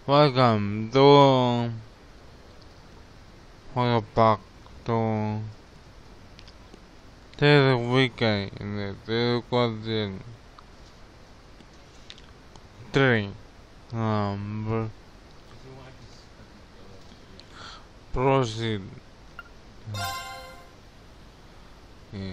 welcome back to this weekend in the 2003 proceed. Yeah.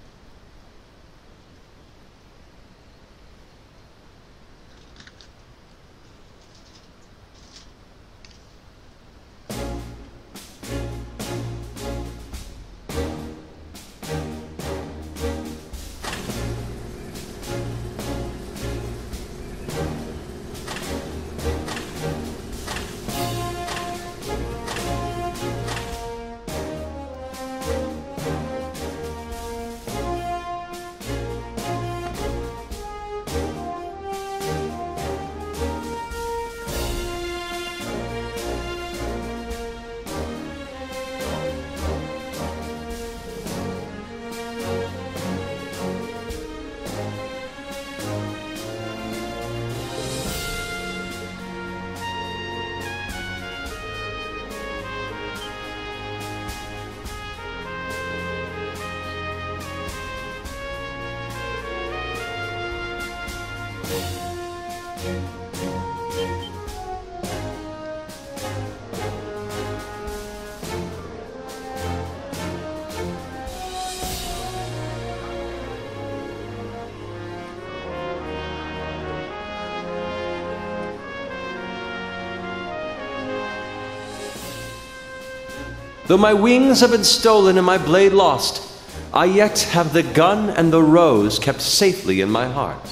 Though my wings have been stolen and my blade lost, I yet have the gun and the rose kept safely in my heart.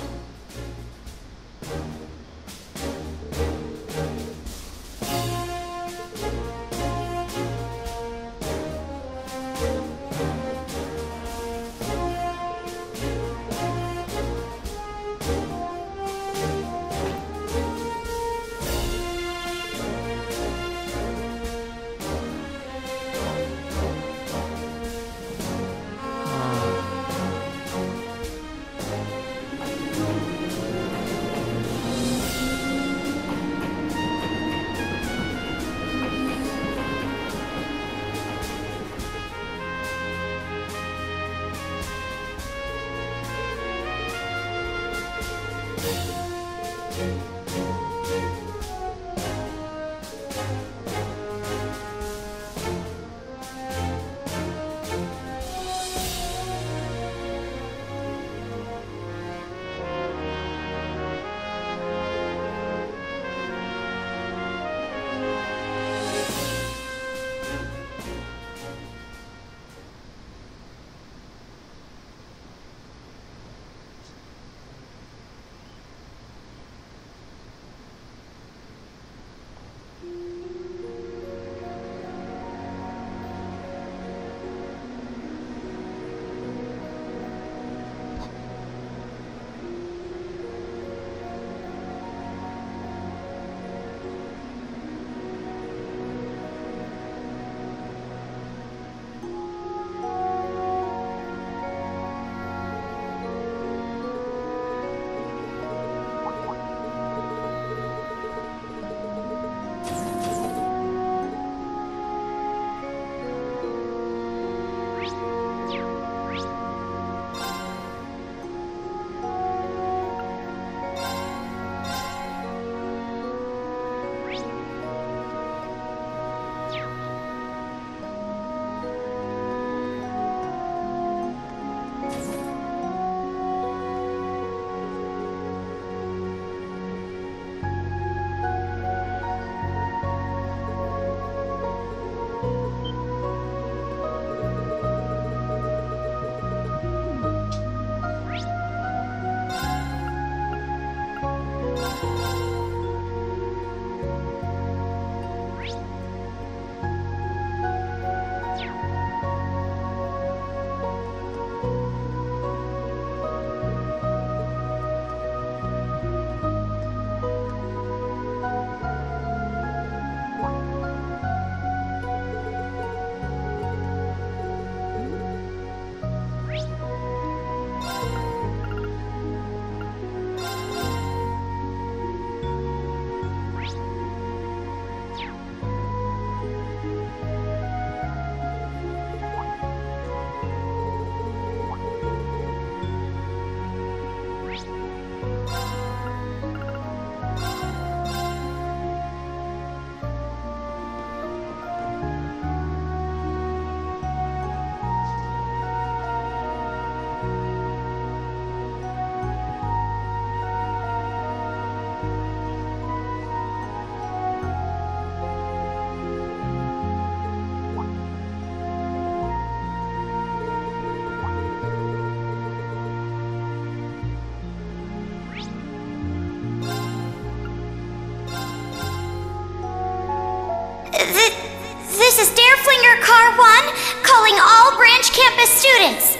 This is Dareflinger Car 1, calling all branch campus students.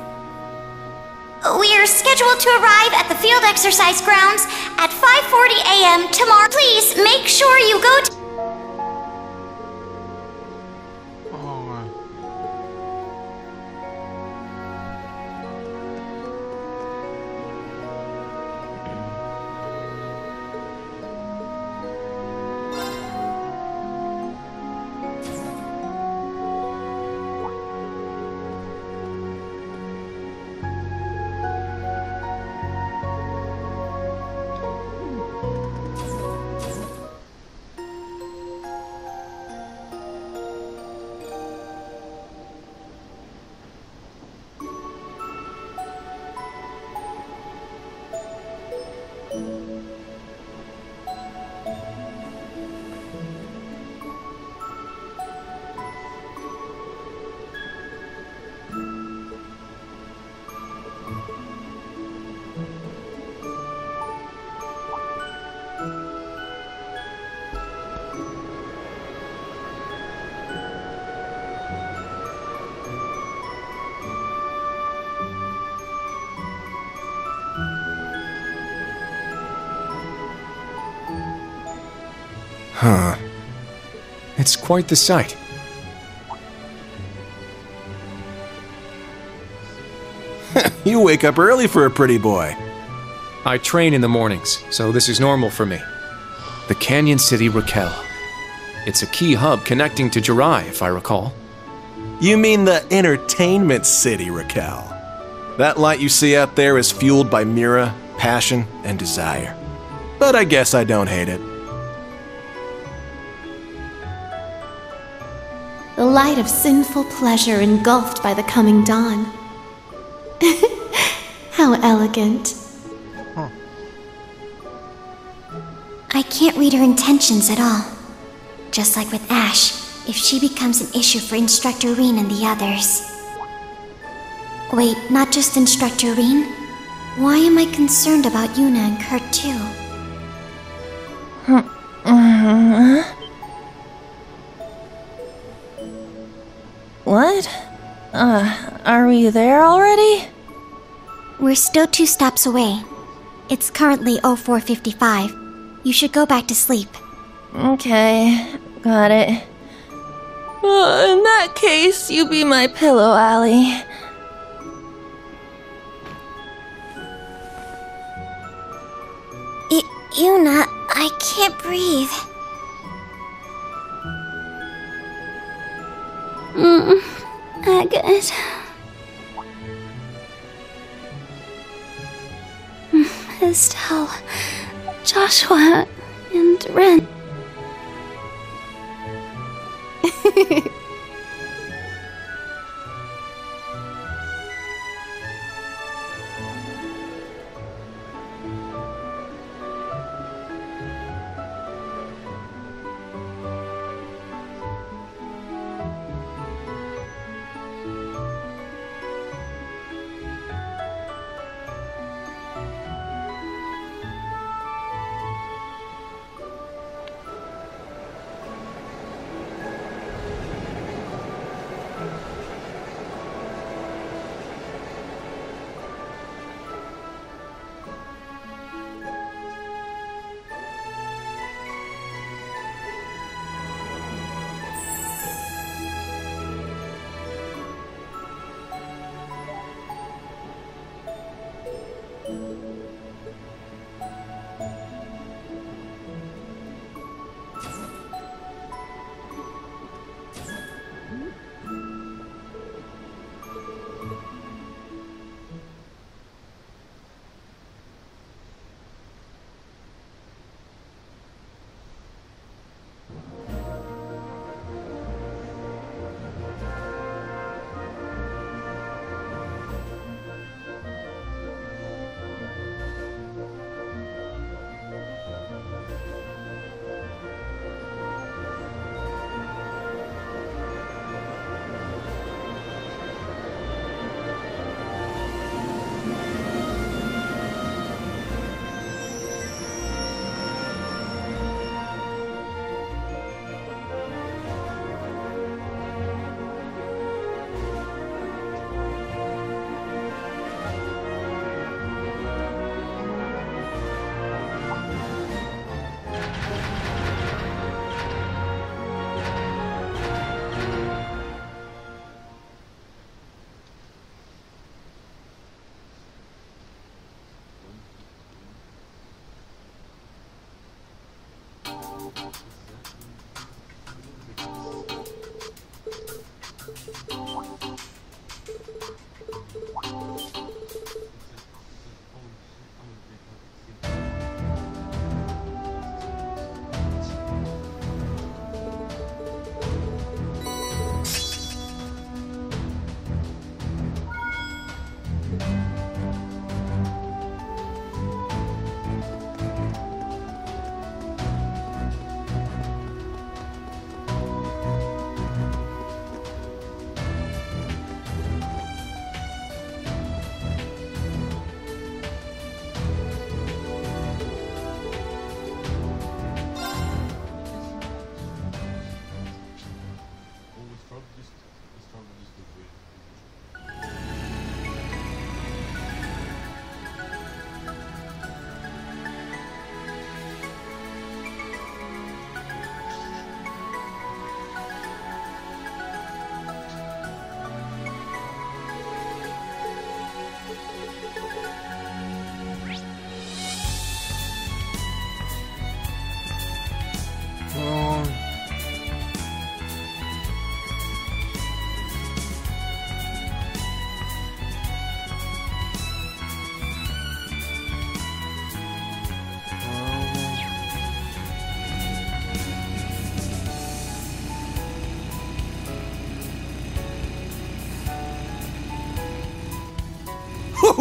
We are scheduled to arrive at the field exercise grounds at 5:40 a.m. tomorrow. Please make sure you go to... Okay. Huh. It's quite the sight. You wake up early for a pretty boy. I train in the mornings, so this is normal for me. The Canyon City Raquel. It's a key hub connecting to Jirai, if I recall. You mean the entertainment city, Raquel. That light you see out there is fueled by Mira, passion, and desire. But I guess I don't hate it. The light of sinful pleasure engulfed by the coming dawn. How elegant. I can't read her intentions at all. Just like with Ash, if she becomes an issue for Instructor Reen and the others. Wait, not just Instructor Reen? Why am I concerned about Yuna and Kurt too? What? Are we there already? We're still 2 stops away. It's currently 04:55. You should go back to sleep. Okay, got it. In that case, you be my pillow, Allie. Yuna, I can't breathe. Agate. Estelle, Joshua, and Ren.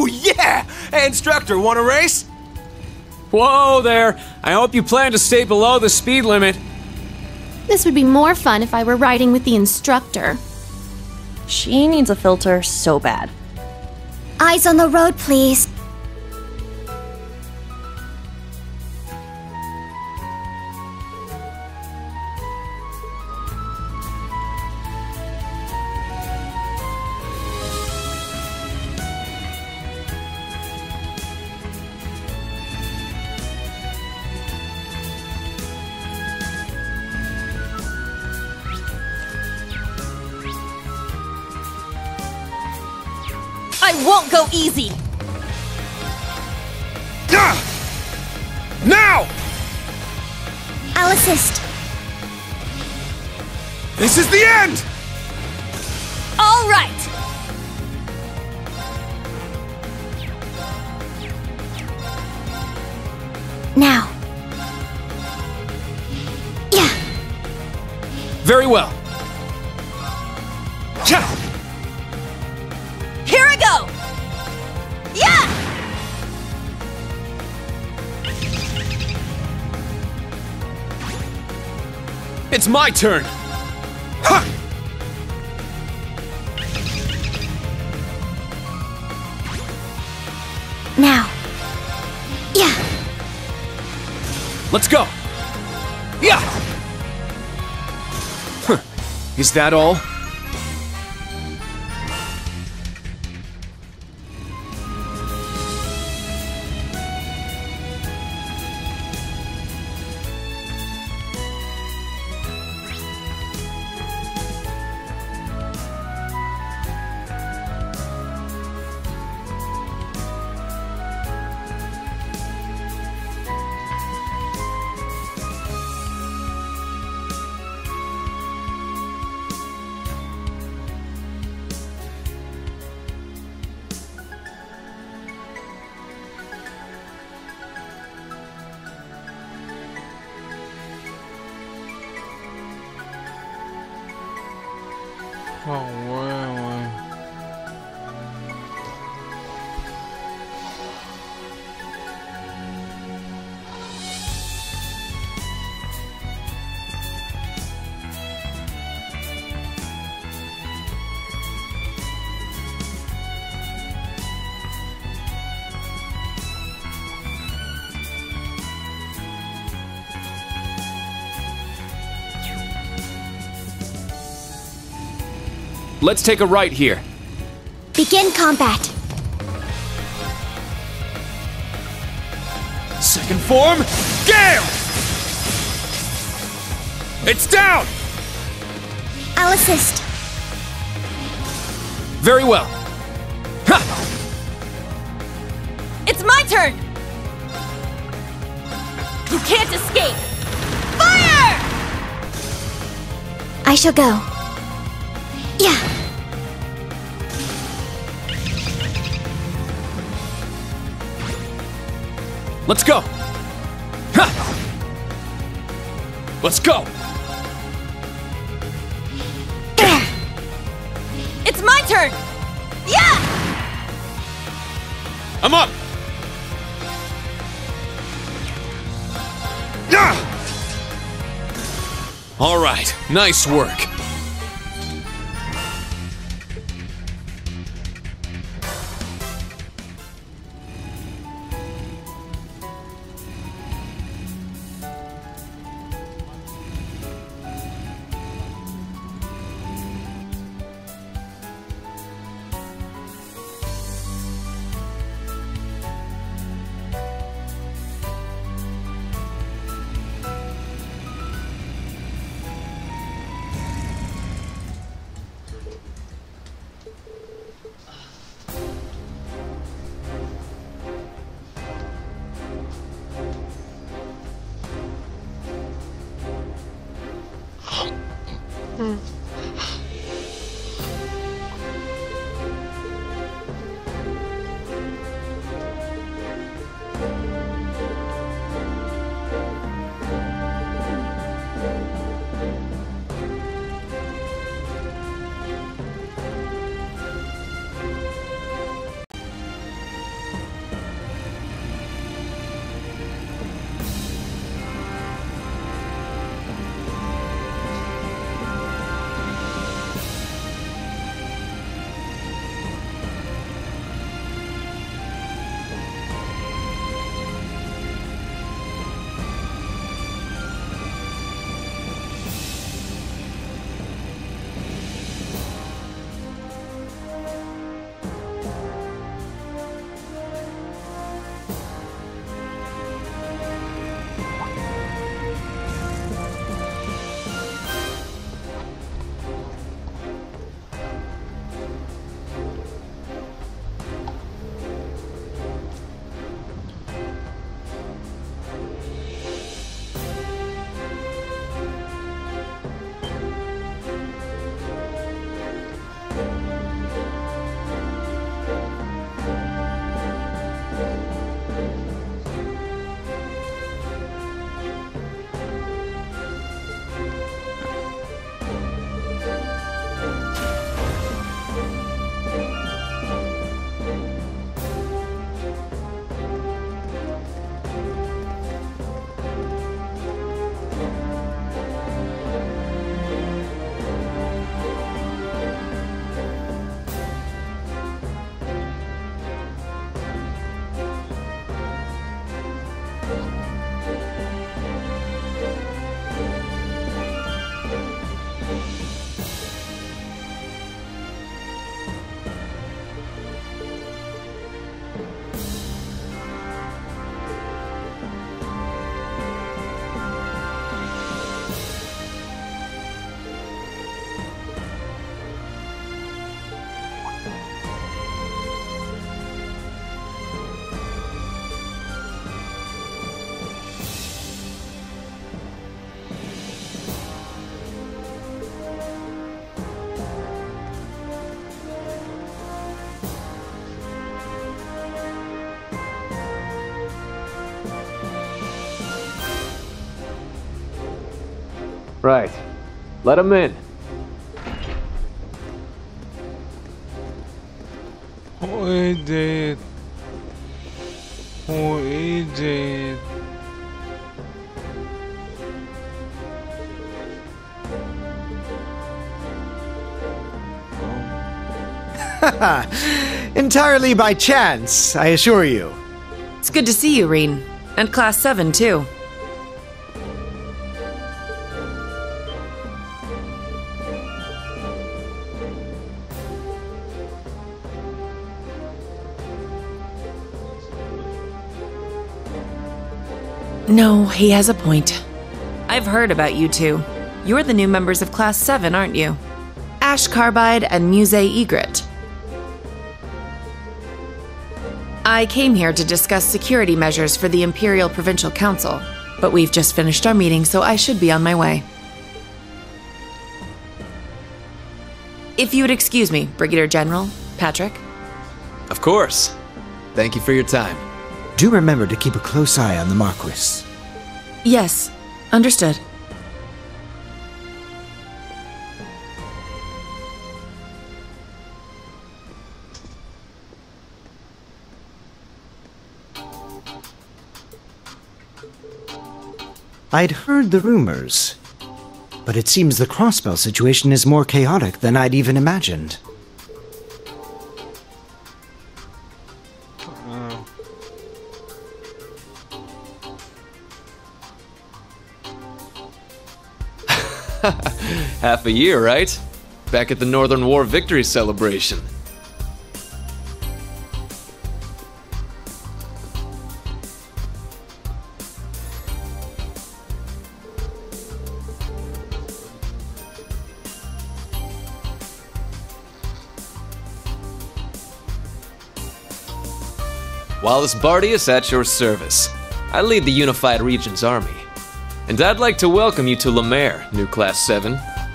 Oh yeah! Hey, instructor, want a race? Whoa there! I hope you plan to stay below the speed limit. This would be more fun if I were riding with the instructor. She needs a filter so bad. Eyes on the road, please. I won't go easy! Now! I'll assist. This is the end! All right! Now. Yeah. Very well. Here I go! Yeah! It's my turn! Ha! Now. Yeah. Let's go! Yeah! Huh. Is that all? Oh, güey. Let's take a right here. Begin combat. Second form, Gale! It's down! I'll assist. Very well. Ha! It's my turn! You can't escape! Fire! I shall go. Yeah. Let's go! Ha! Let's go! It's my turn! Yeah! I'm up! All right, nice work. Right. Let him in. Who is it? Who is it? Entirely by chance, I assure you. It's good to see you, Reen. And Class 7, too. No, he has a point. I've heard about you two. You're the new members of Class 7, aren't you? Ash Carbide and Muse Egret. I came here to discuss security measures for the Imperial Provincial Council, but we've just finished our meeting, so I should be on my way. If you would excuse me, Brigadier General, Patrick. Of course. Thank you for your time. Do remember to keep a close eye on the Marquis. Yes, understood. I'd heard the rumors, but it seems the Crossbell situation is more chaotic than I'd even imagined. Half a year, right? Back at the Northern War Victory Celebration. Wallace Bardius at your service. I lead the Unified Regions Army. And I'd like to welcome you to Lemaire, new Class 7.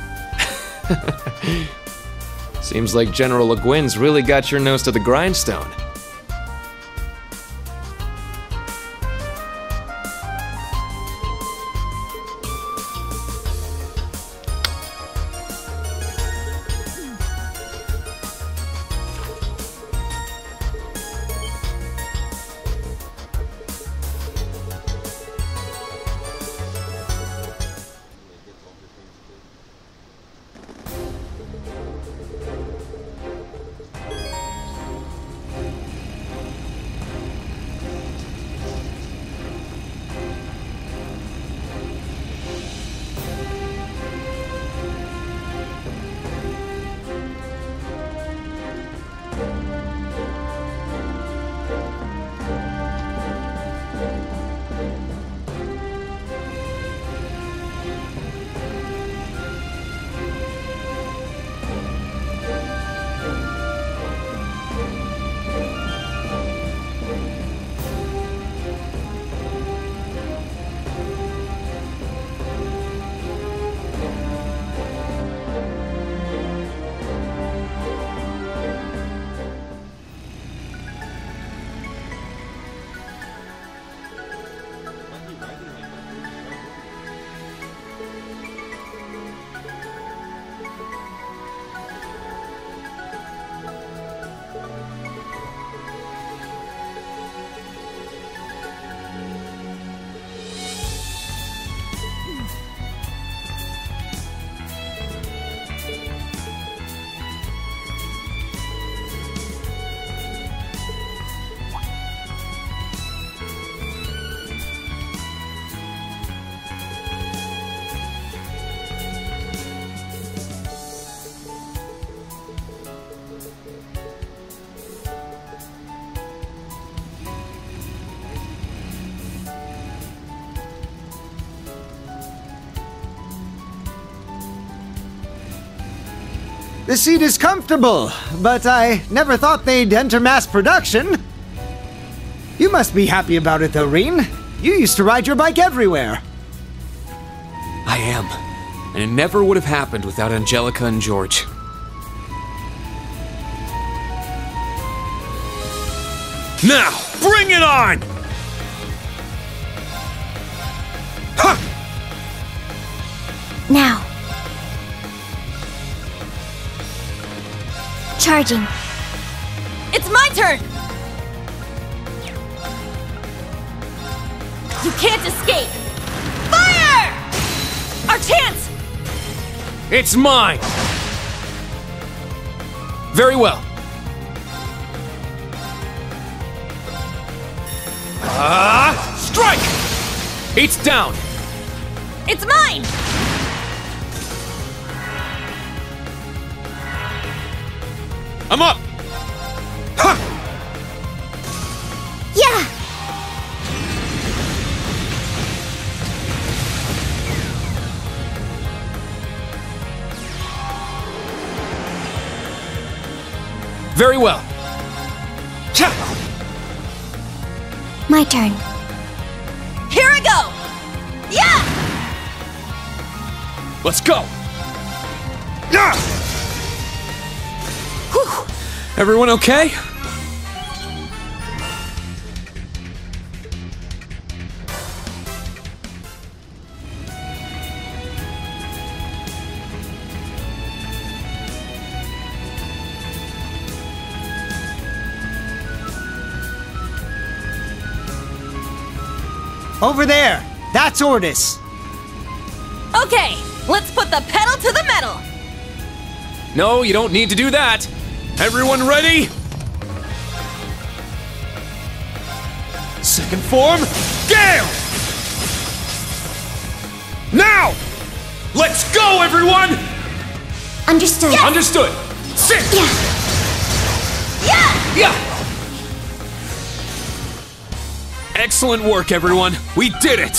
Seems like General Le Guin's really got your nose to the grindstone. The seat is comfortable, but I never thought they'd enter mass production. You must be happy about it though, Reen. You used to ride your bike everywhere. I am. And it never would have happened without Angelica and George. Now, bring it on! Now. Charging. It's my turn! You can't escape! Fire! Our chance! It's mine! Very well. Strike! It's down! It's mine! I'm up! Ha! Yeah! Very well. Cha! My turn. Here I go! Yeah! Let's go! Yeah! Whew. Everyone okay? Over there! That's Ordis! Okay, let's put the pedal to the metal! No, you don't need to do that. Everyone ready? Second form, Gale! Now! Let's go, everyone! Understood. Yes! Understood. Sit! Yeah! Yeah! Yeah! Excellent work, everyone. We did it!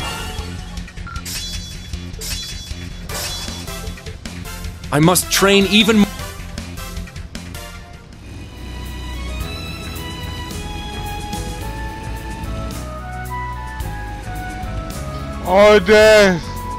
I must train even more. Orders!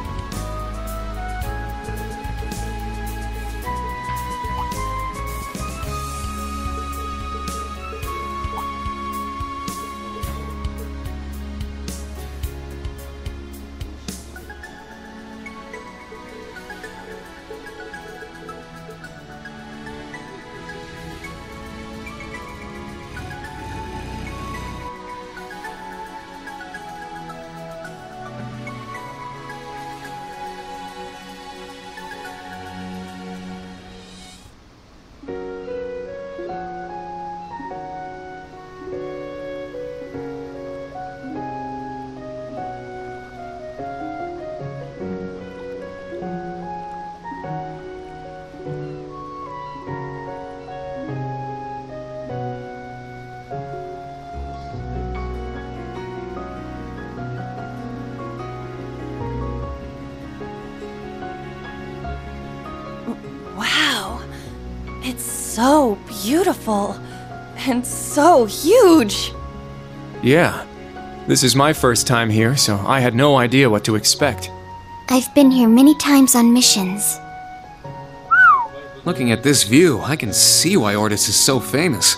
Wow. It's so beautiful. And so huge. Yeah. This is my first time here, so I had no idea what to expect. I've been here many times on missions. Looking at this view, I can see why Ordis is so famous.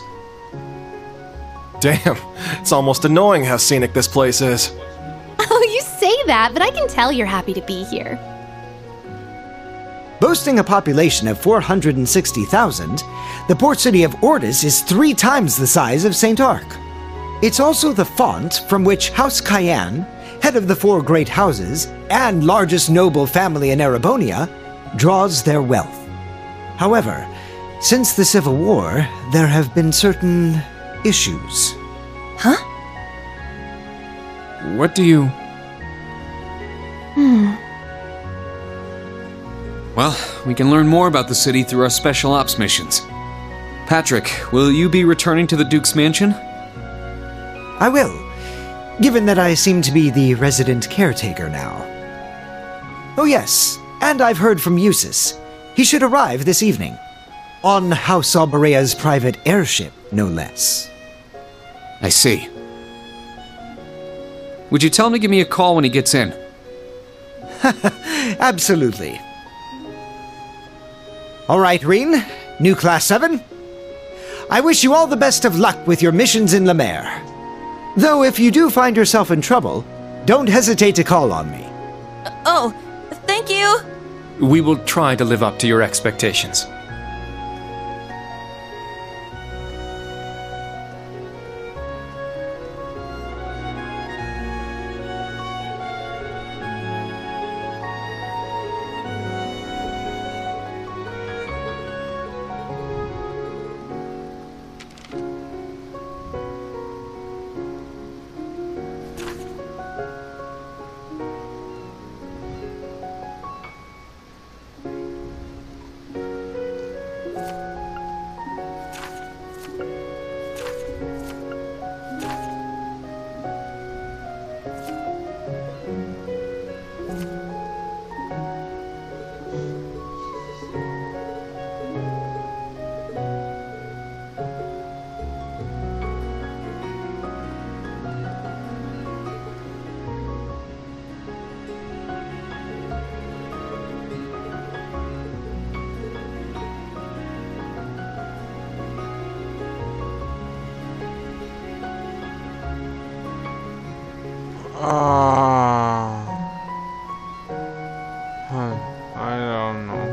Damn, it's almost annoying how scenic this place is. Oh, you say that, but I can tell you're happy to be here. Boasting a population of 460,000, the port city of Ordis is 3 times the size of St. Arc. It's also the font from which House Cayenne, head of the 4 great houses and largest noble family in Erebonia, draws their wealth. However, since the Civil War, there have been certain issues. Huh? What do you... Well, we can learn more about the city through our special ops missions. Patrick, will you be returning to the Duke's mansion? I will, given that I seem to be the resident caretaker now. Oh yes, and I've heard from Eustace. He should arrive this evening. On House Alberea's private airship, no less. I see. Would you tell him to give me a call when he gets in? Absolutely. All right, Reen, new Class 7. I wish you all the best of luck with your missions in Lemaire. Though if you do find yourself in trouble, don't hesitate to call on me. Oh, thank Thank you! We will try to live up to your expectations. I don't know.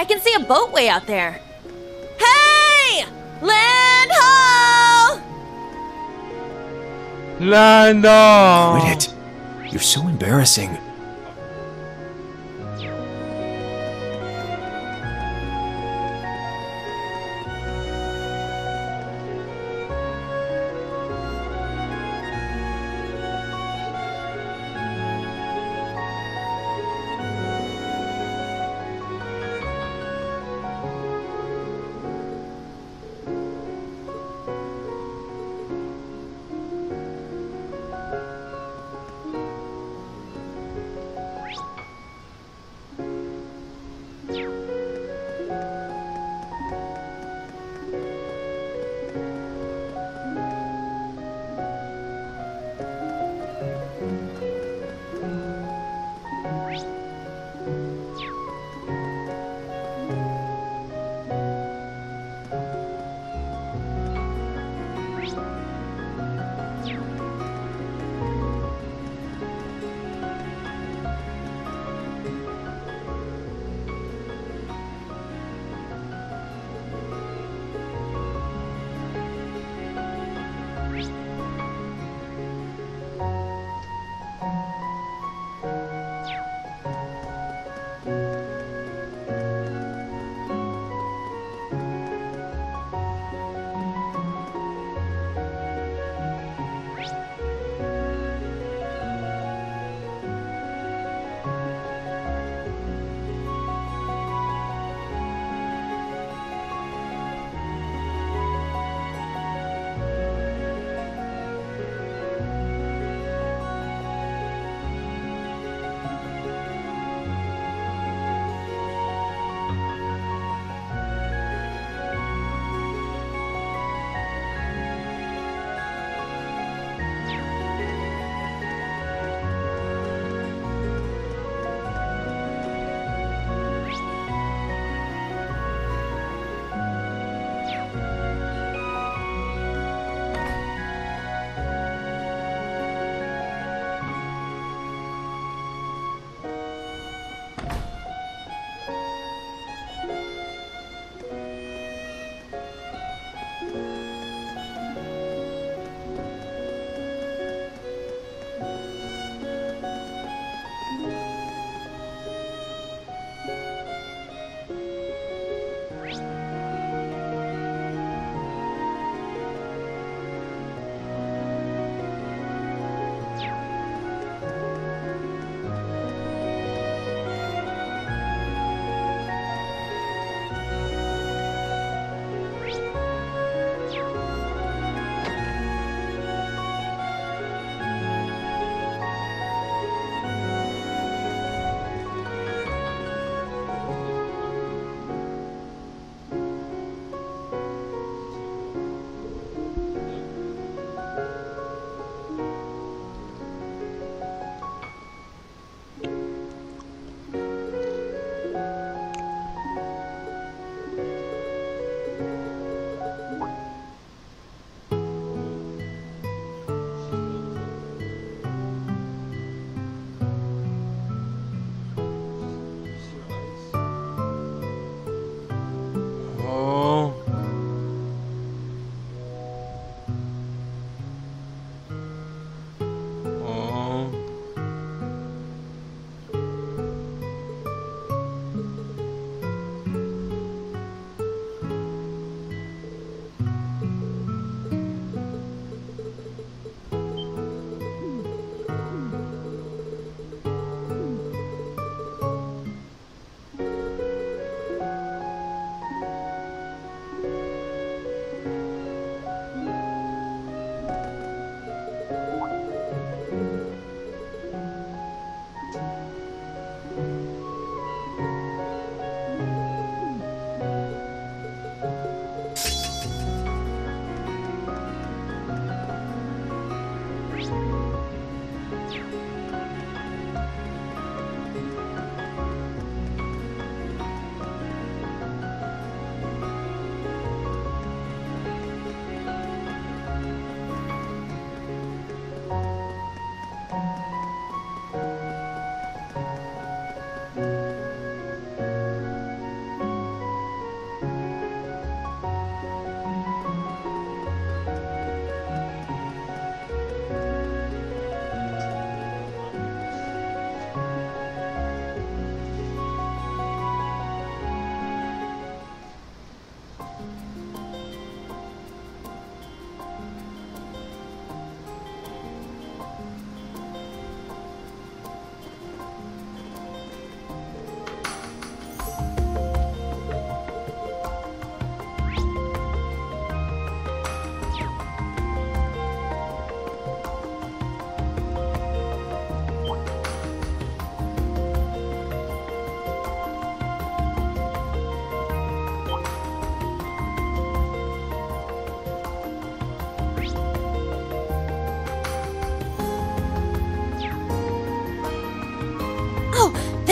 can see a boat way out there. Hey! Land ho! Lando! Quit it. You're so embarrassing.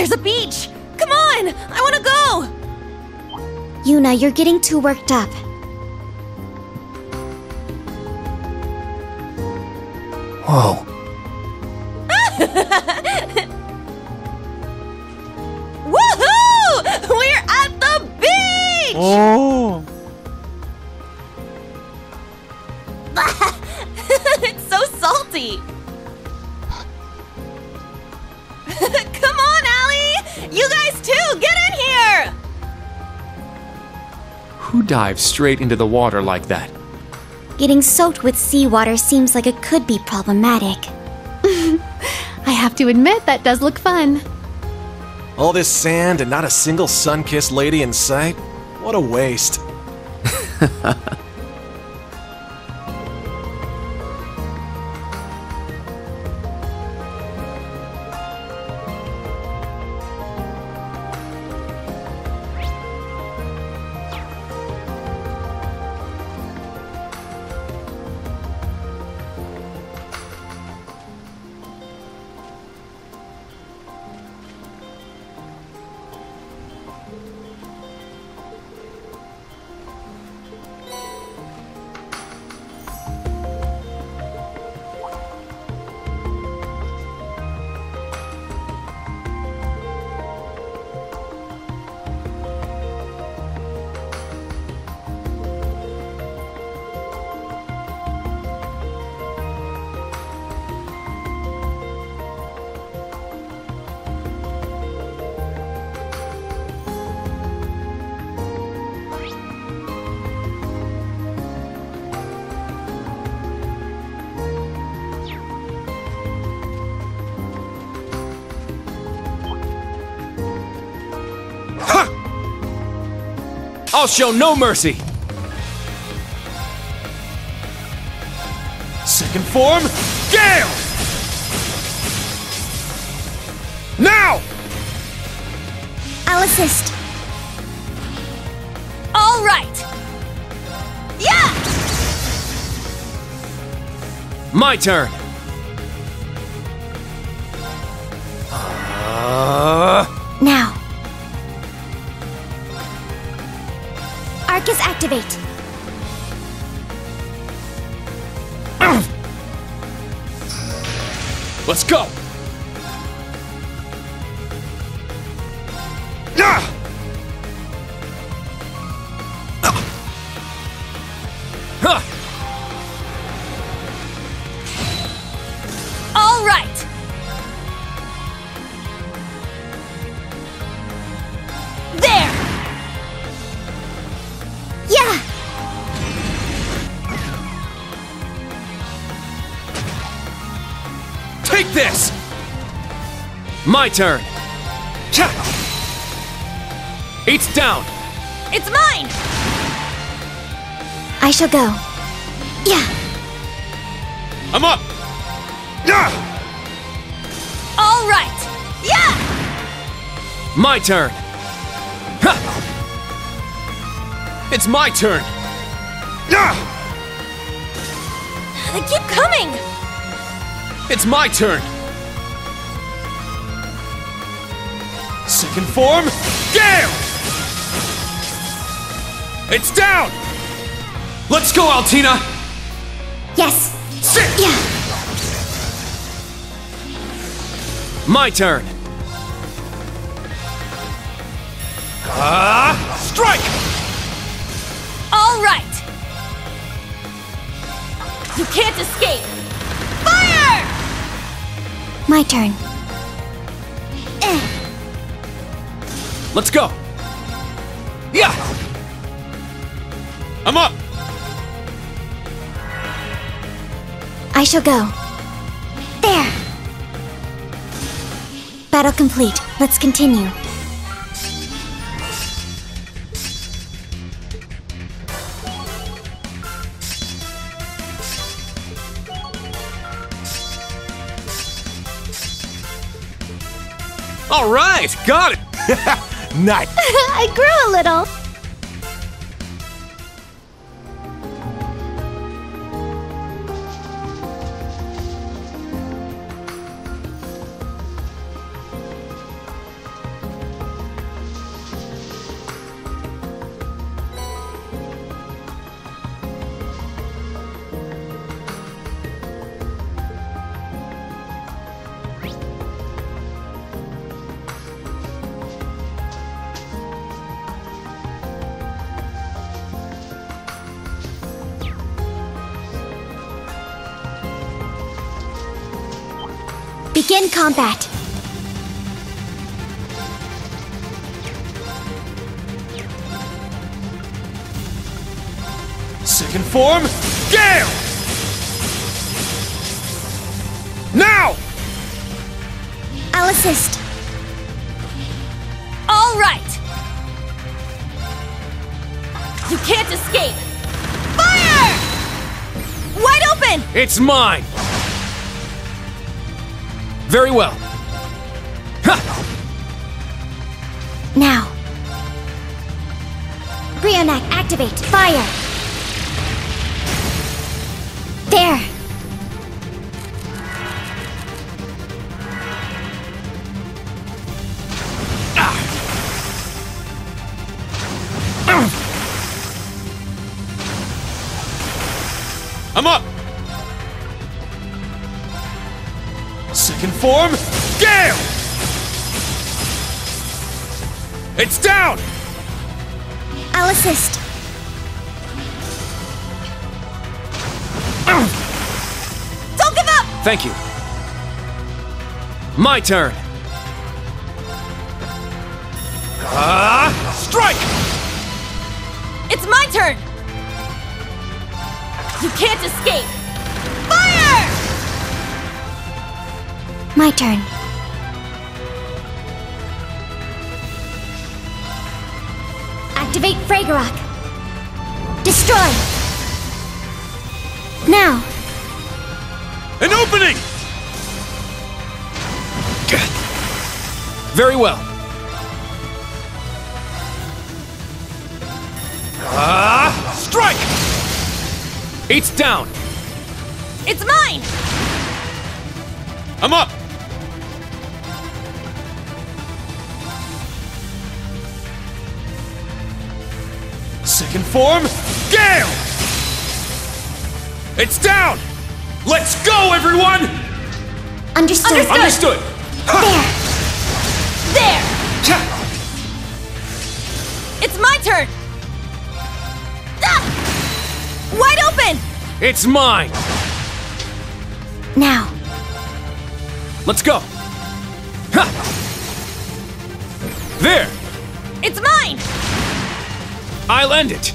There's a beach! Come on! I wanna go! Yuna, you're getting too worked up. Whoa. Woohoo! We're at the beach! Oh. It's so salty! Come on, Allie! You guys too, get in here! Who dives straight into the water like that? Getting soaked with seawater seems like it could be problematic. I have to admit, that does look fun. All this sand and not a single sun-kissed lady in sight? What a waste. I'll show no mercy! Second form, Gale! Now! I'll assist. All right! Yeah! My turn! Now. Arcus activate. Let's go! All right! There! Yeah! Take this! My turn! It's down! It's mine! I shall go. Yeah! I'm up! All right! Yeah! My turn! It's my turn! They keep coming! It's my turn! Second form, Gale! It's down! Let's go, Altina! Yes! Sit! Yeah! My turn! Strike! All right! You can't escape! Fire! My turn. Let's go! Yeah! I'm up! I shall go. There! Battle complete. Let's continue. All right, got it! Nice. I grew a little. Begin combat. Second form, Gale! Now! I'll assist. All right! You can't escape! Fire! Wide open! It's mine! Very well. Ha! Now. Brionac, activate. Fire. There. I'm up! Second form, Gale! It's down! I'll assist. Don't give up! Thank you. My turn. Strike! It's my turn! You can't escape! Fire! My turn. Activate Fragorock. Destroy. Now. An opening! Very well. Strike! It's down. It's mine! I'm up! Second form, Gale! It's down! Let's go, everyone! Understood. Understood! There. There! It's my turn! Ah! Wide open! It's mine. Now. Let's go. Ha! There. It's mine! I'll end it.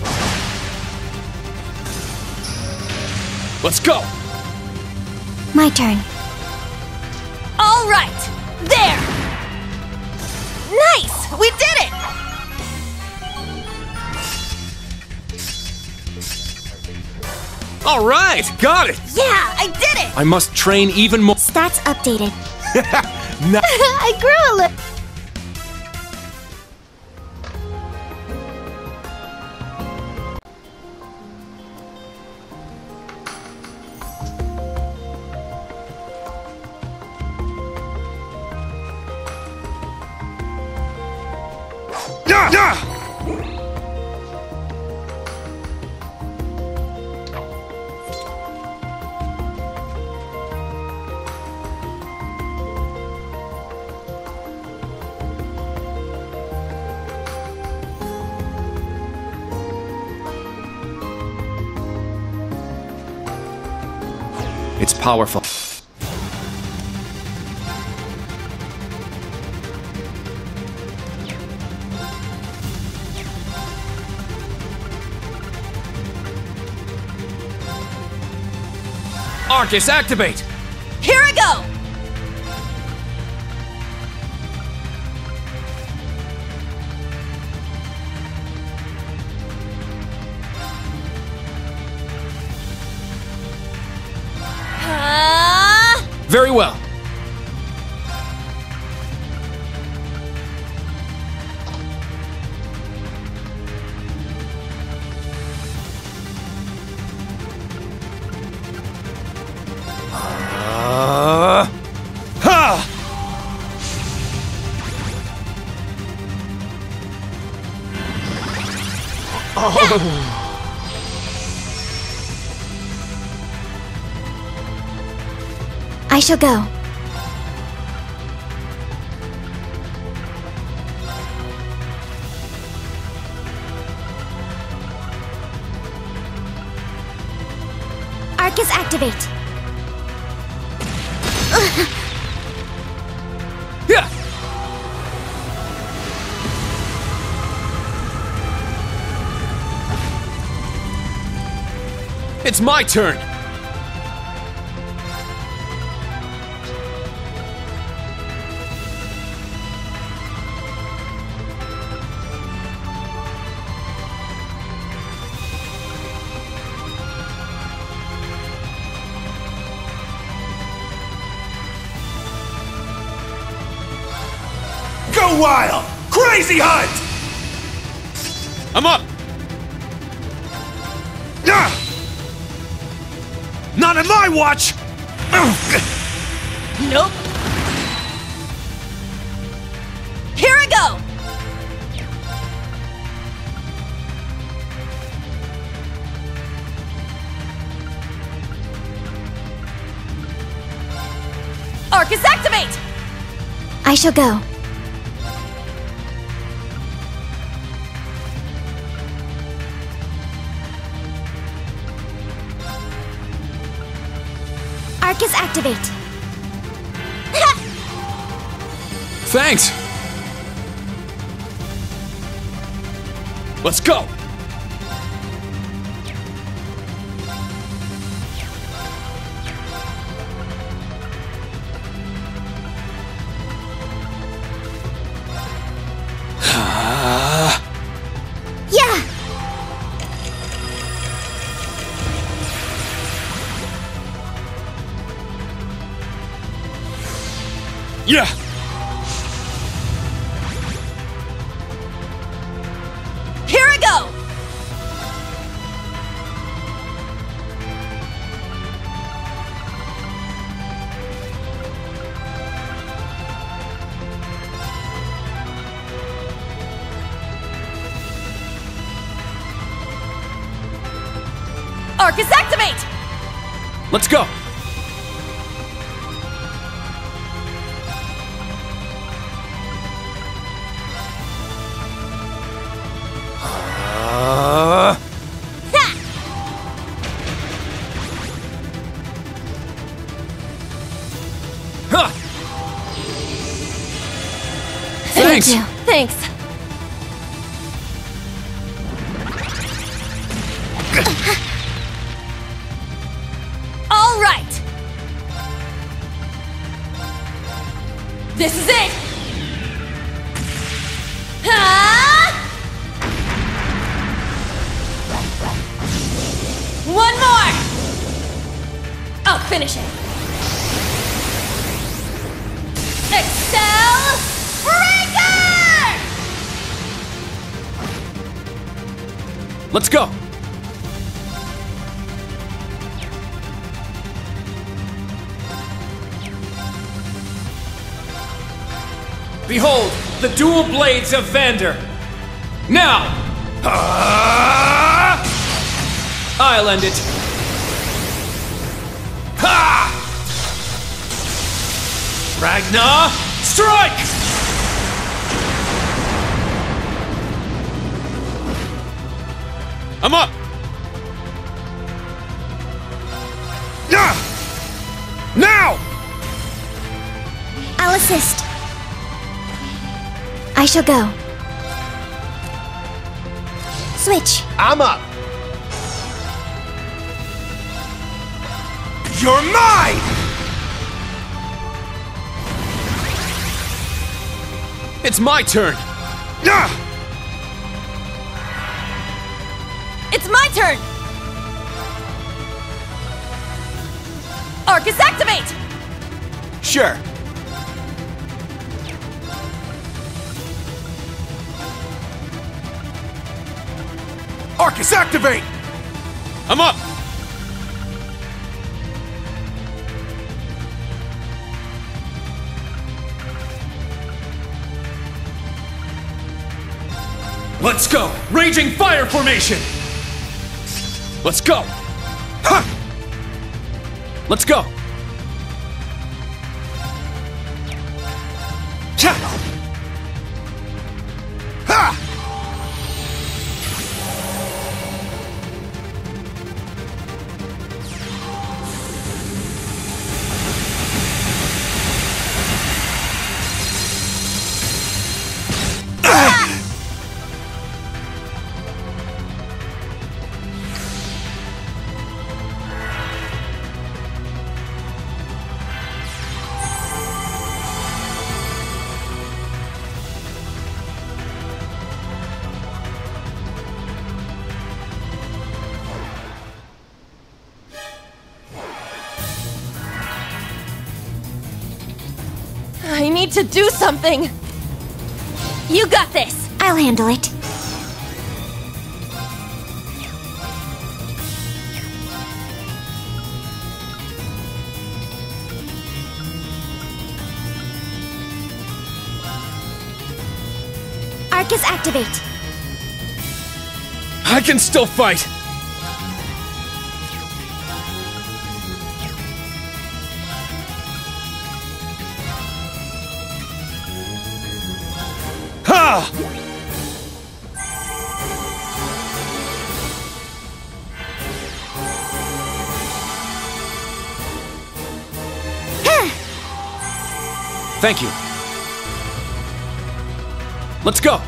Let's go. My turn. All right! There! Nice! We did it! All right, got it. Yeah, I did it! I must train even more. Stats updated. I grew a little. It's powerful. Arcus, activate! Here I go! Very well. I shall go. Arcus activate. It's my turn! Go wild! Crazy hunt! I'm up! Ah! Not on my watch! Nope. Here I go! Arcus, activate! I shall go. Arcus, activate. Thanks! Let's go! Yeah! Yeah! Here I go! Arcus, activate! Let's go! Thanks! Thanks. All right. This is it. One more. I'll finish it. Excel Breaker! Let's go! Behold, the dual blades of Vander! Now! I'll end it! Ha! Ragnar, strike! I'm up! Now! I'll assist. I shall go. Switch. I'm up! You're mine! It's my turn! It's my turn! Arcus, activate! Sure. Arcus, activate! I'm up! Let's go! Raging Fire Formation! Let's go! Ha! Let's go! Ha! Ha! need to do something! You got this! I'll handle it. Arcus, activate! I can still fight! Ha! Thank you. Let's go!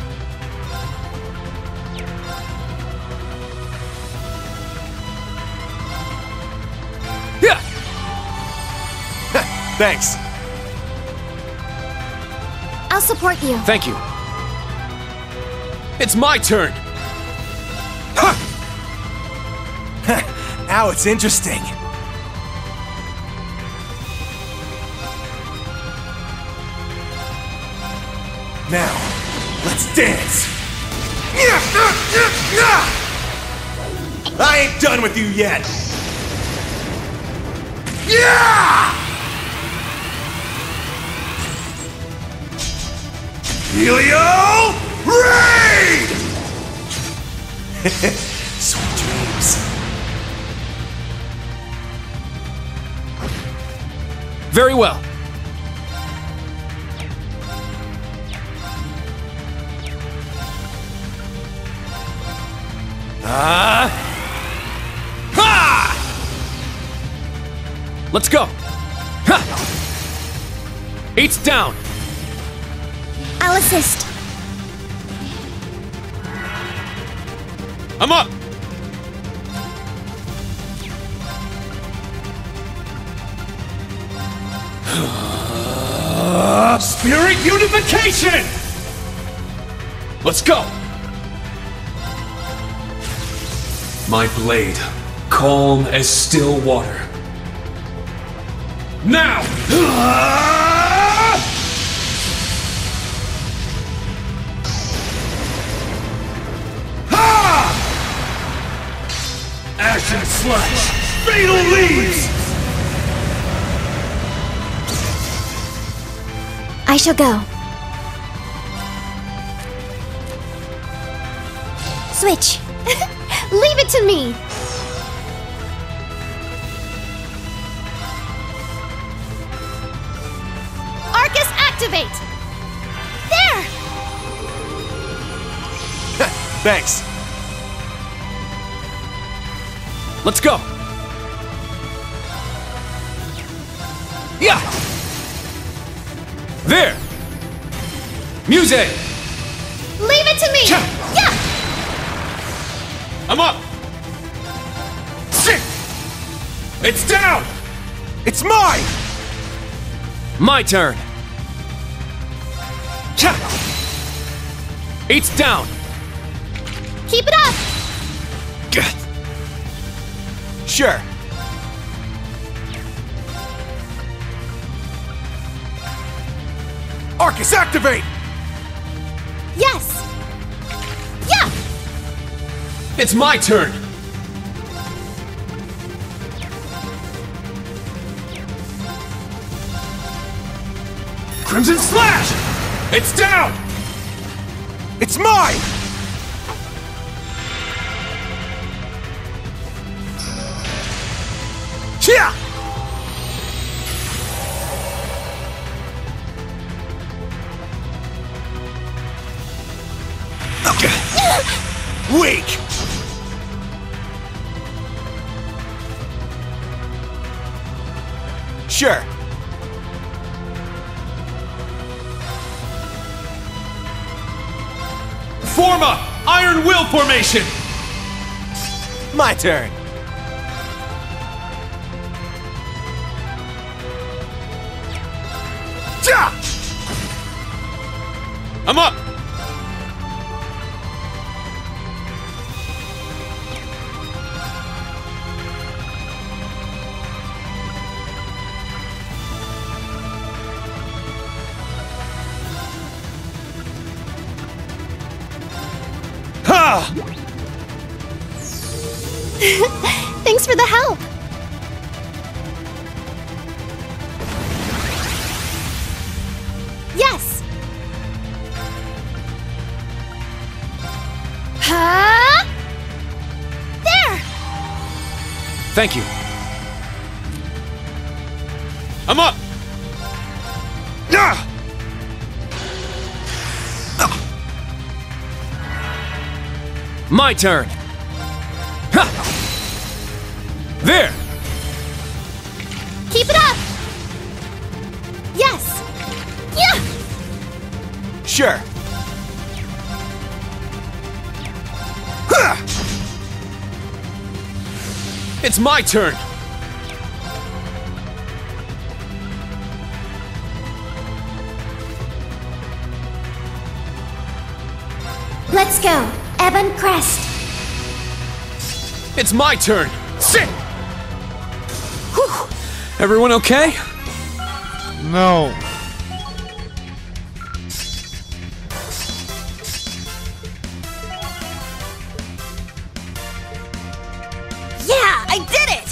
Yeah! Thanks. I'll support you. Thank you. It's my turn! Now it's interesting. Now, let's dance! I ain't done with you yet! Yeah! Helio Raid! Sweet dreams. Very well. Ha! Let's go. Ha! 8's down. I'll assist. I'm up. Spirit unification! Let's go. My blade, calm as still water. Now! Ashen slash! Fatal leaves! I shall go. Switch. Leave it to me! Arcus, activate! There! Thanks. Let's go. Yeah! There! Muse! Leave it to me! Yeah! I'm up! Shit! It's down! It's mine! My turn! Cha! 8's down! Keep it up! Gah. Sure. Arcus, activate! Yes! Yeah! It's my turn! Crimson Slash! It's down! It's mine! Yeah! Weak! Sure. Form a Iron Will formation! My turn. Ja! I'm up! Thanks for the help. Yes. Huh? There. Thank you. I'm up! Ah! My turn. Ha! There. Keep it up. Yes. Yeah. Sure. It's my turn. Let's go, Ebon Crest. It's my turn. Sit! Whew. Everyone okay? No. Yeah, I did it.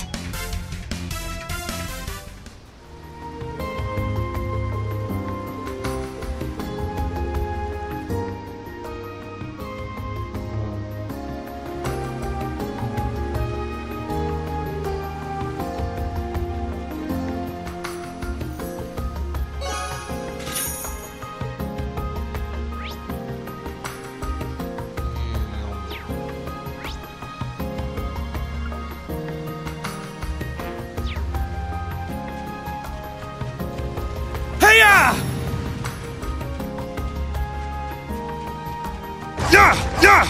Hey-ya! Yeah! Yeah!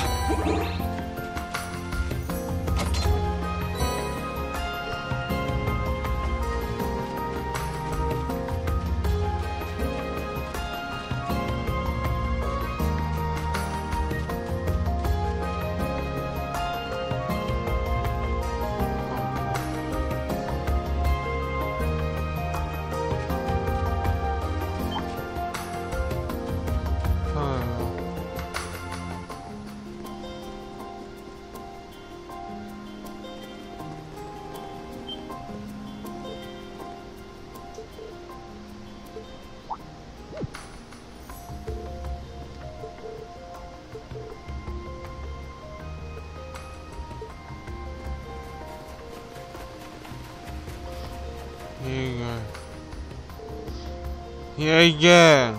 Yeah.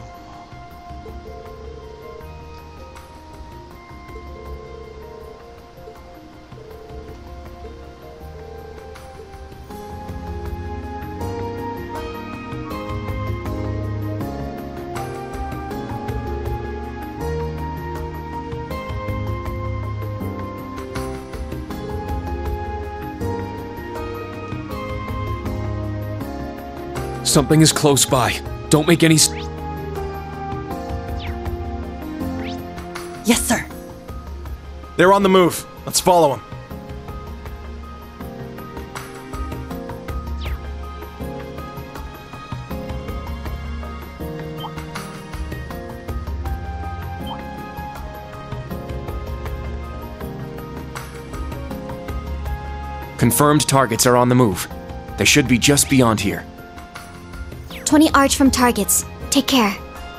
Something is close by. Don't make any. Yes, sir. They're on the move. Let's follow them. Confirmed targets are on the move. They should be just beyond here. 20 arch from targets. Take care.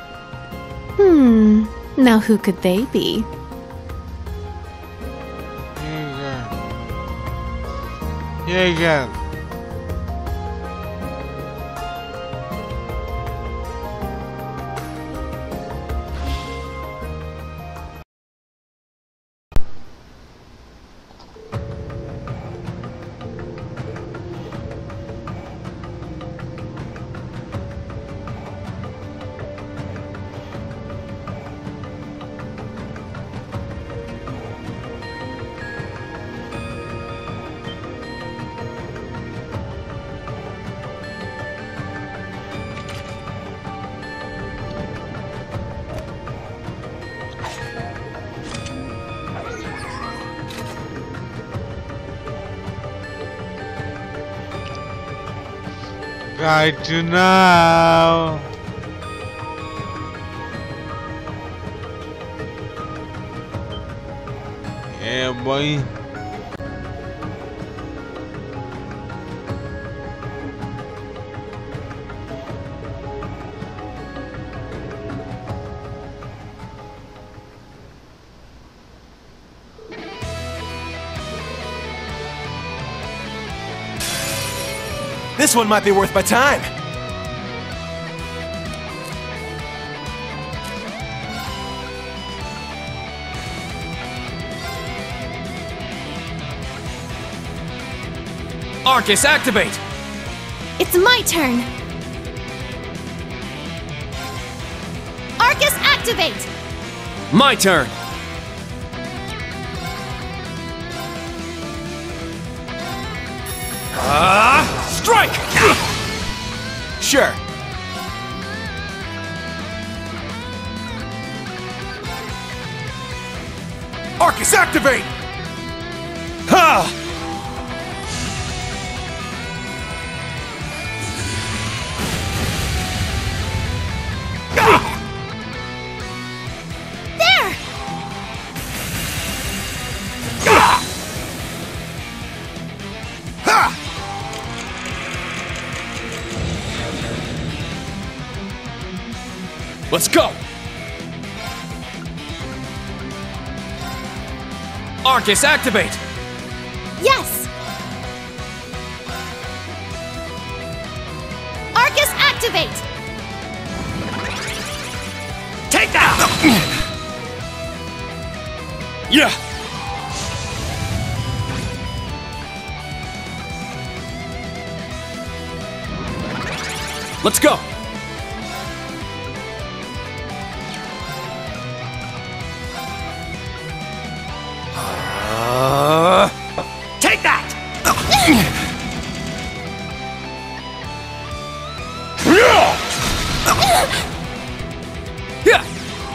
Now who could they be? Yeah. Guide to now. Yeah, boy. This one might be worth my time. Arcus, activate! It's my turn. Arcus, activate! My turn! Strike! Sure. Arcus, activate! Ha! There! Let's go! Arcus, activate! Yes! Arcus, activate! Take that! Yeah! Let's go! Take that! Yeah!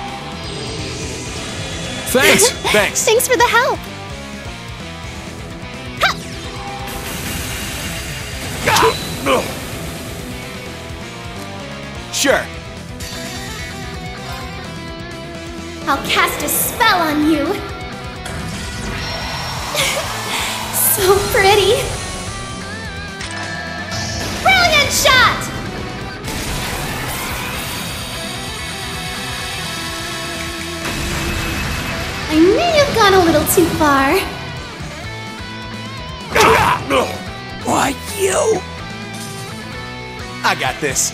Thanks! Thanks. Thanks for the help. Sure. I'll cast a spell on you. So pretty. Brilliant shot! I may have gone a little too far. Why, you? I got this.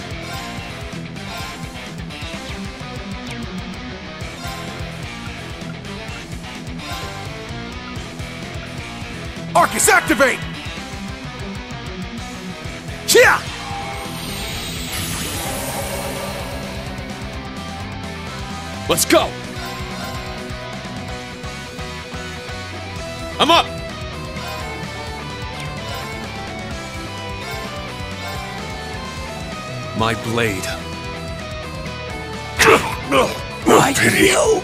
Arcus, activate! Yeah! Let's go! I'm up! My blade. Why, you?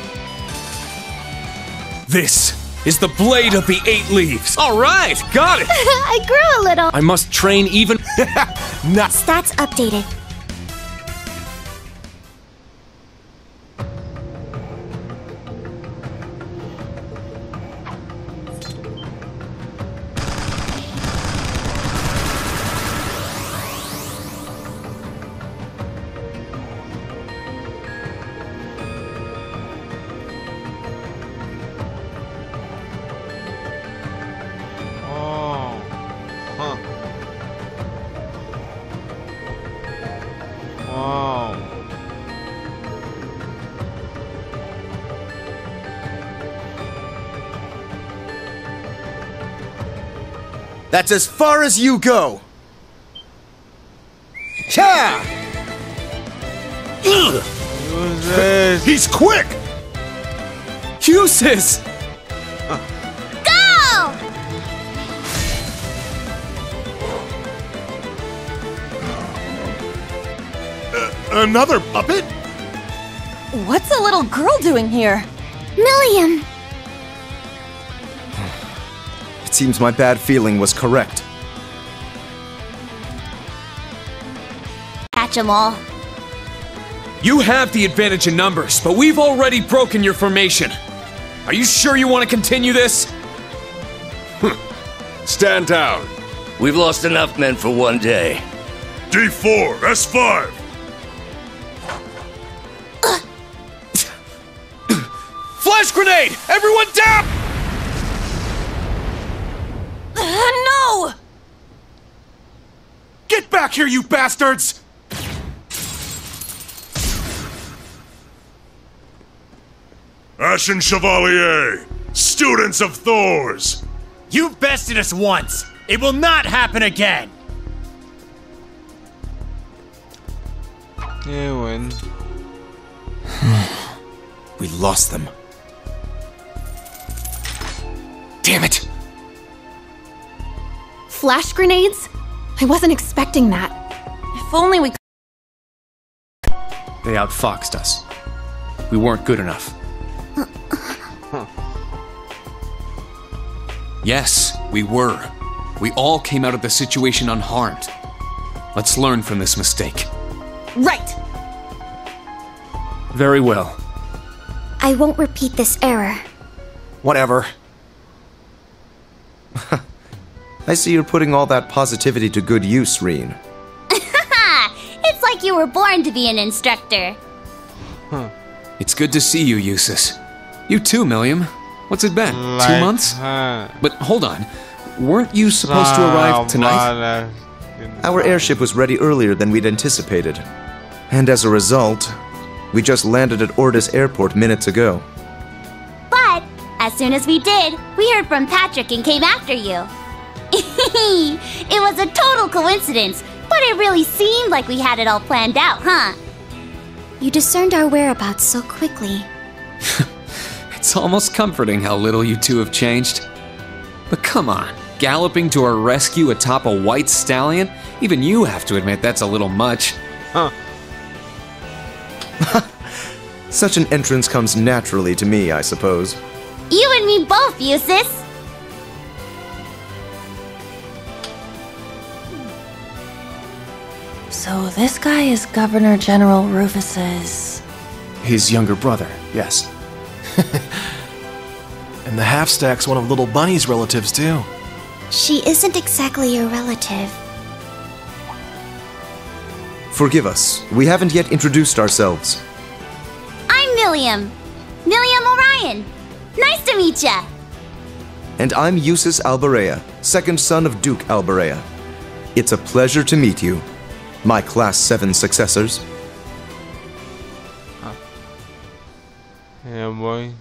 This is the blade of the 8 leaves. All right, got it. I grew a little. I must train even. Stats updated. That's as far as you go! Yeah! He's quick! Uses! Go! Another puppet? What's a little girl doing here? Milliam! It seems my bad feeling was correct. Catch 'em all. You have the advantage in numbers, but we've already broken your formation. Are you sure you want to continue this? Stand down. We've lost enough men for one day. D4, S5. Flash grenade! Everyone down! No! Get back here, you bastards! Ashen Chevalier, students of Thor's. You've bested us once. It will not happen again. Yeah, win. We lost them. Damn it! Flash grenades? I wasn't expecting that. If only we could. They outfoxed us. We weren't good enough. Yes, we were. We all came out of the situation unharmed. Let's learn from this mistake. Right! Very well. I won't repeat this error. Whatever. I see you're putting all that positivity to good use, Reen. It's like you were born to be an instructor. It's good to see you, Eustace. You too, Milliam. What's it been? 2 months? But hold on. Weren't you supposed to arrive tonight? Our airship was ready earlier than we'd anticipated. And as a result, we just landed at Ordis Airport minutes ago. But as soon as we did, we heard from Patrick and came after you. It was a total coincidence, but it really seemed like we had it all planned out, huh? You discerned our whereabouts so quickly. It's almost comforting how little you two have changed. But come on, galloping to our rescue atop a white stallion? Even you have to admit that's a little much. Such an entrance comes naturally to me, I suppose. You and me both, Eustace. So this guy is Governor General Rufus's... His younger brother, yes. And the half-stack's one of Little Bunny's relatives, too. She isn't exactly your relative. Forgive us, we haven't yet introduced ourselves. I'm Milliam. Milliam Orion. Nice to meet ya. And I'm Eustace Albarea, second son of Duke Albarea. It's a pleasure to meet you, my Class 7 successors. Yeah, boy.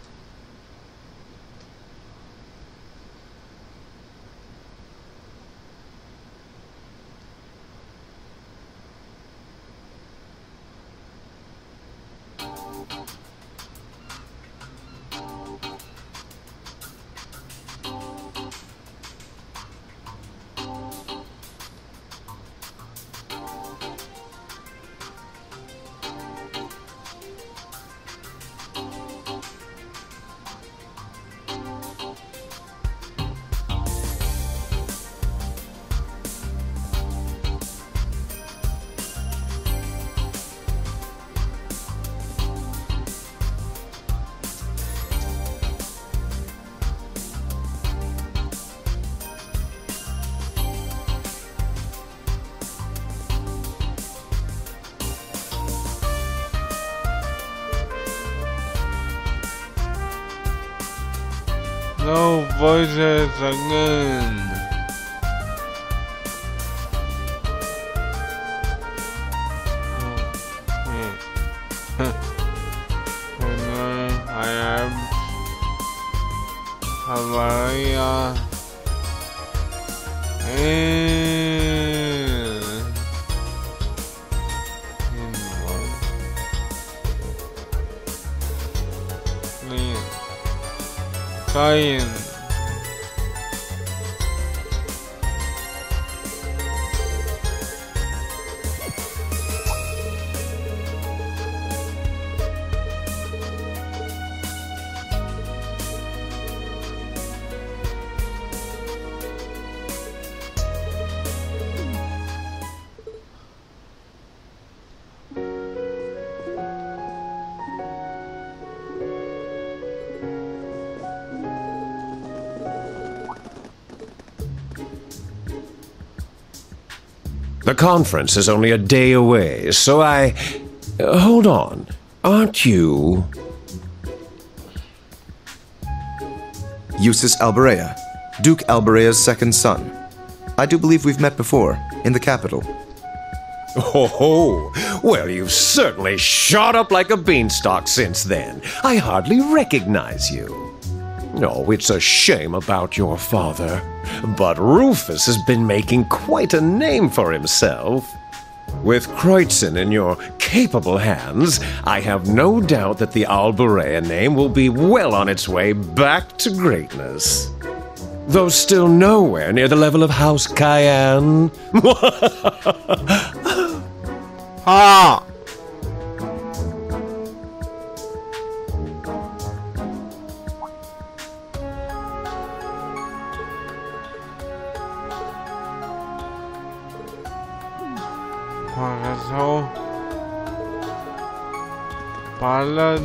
No voices again. I am Havaya Kain. The conference is only a day away, so hold on. Aren't you... Eustace Albarea, Duke Albarea's second son. I do believe we've met before. in the capital. Oh, well, you've certainly shot up like a beanstalk since then. I hardly recognize you. Oh, it's a shame about your father. But Rufus has been making quite a name for himself. With Kreutzen in your capable hands, I have no doubt that the Alburea name will be well on its way back to greatness. Though still nowhere near the level of House Cayenne. Ha! Pakasau Palan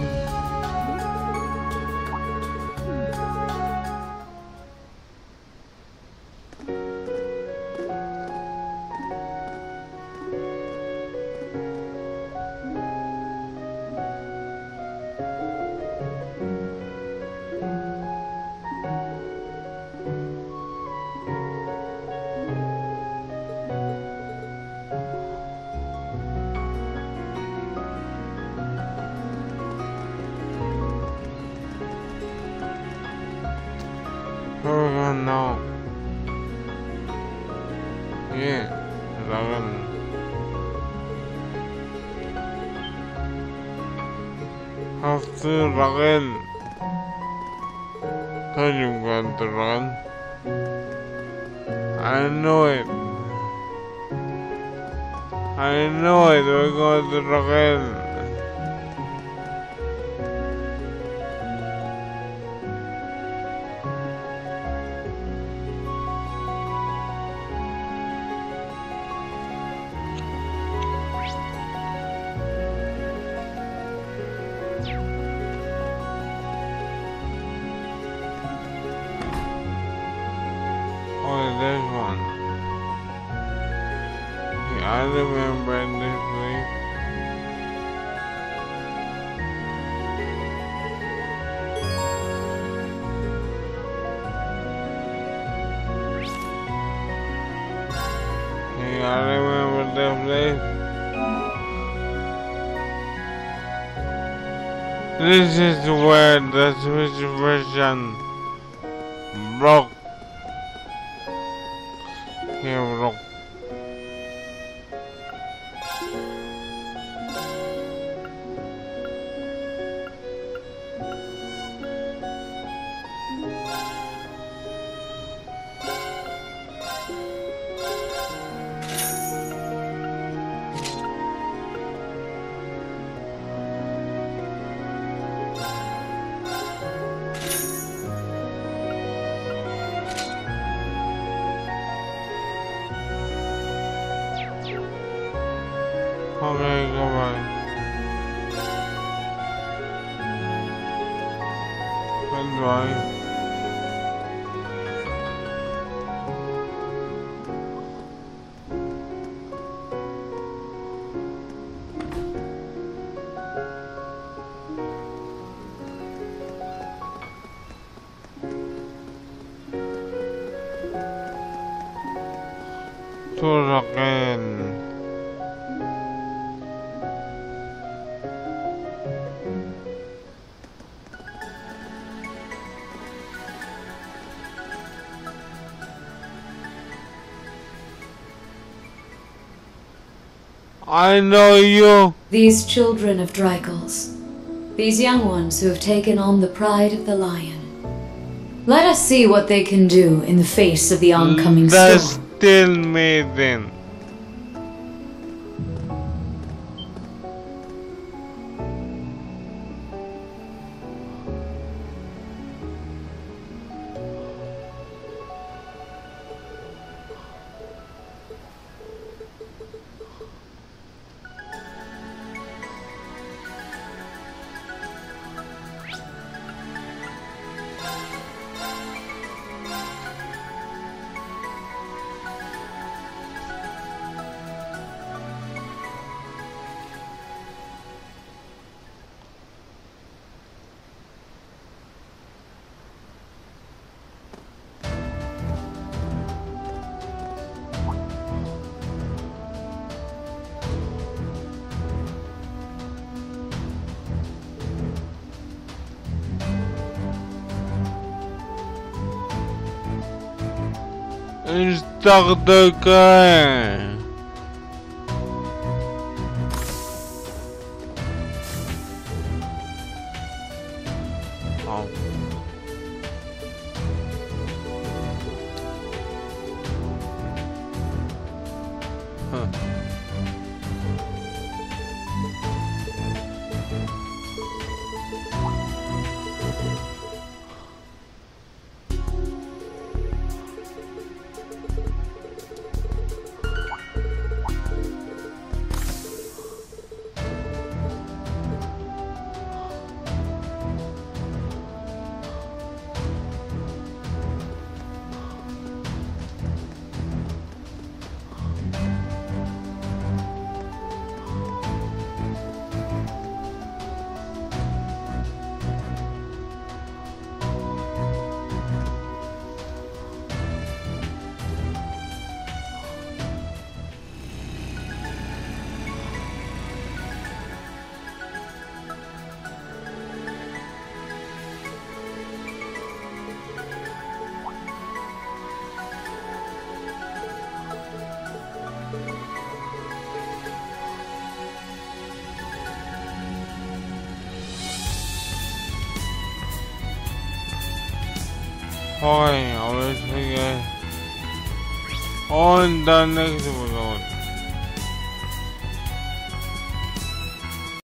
no. Yeah, Ragan. After Ragan. Tell you got to run. I know it. I know it. We're going to Ragan. There's one. Yeah, I remember this place. Yeah, I remember that place. This is where the Switch version broke. Hero. Okay, goodbye. Goodbye. Again. I know you. These children of Drycles. These young ones who have taken on the pride of the lion. Let us see what they can do in the face of the oncoming The storm. Still Maiden. Instructor. Hoy, a ver si on the next episode.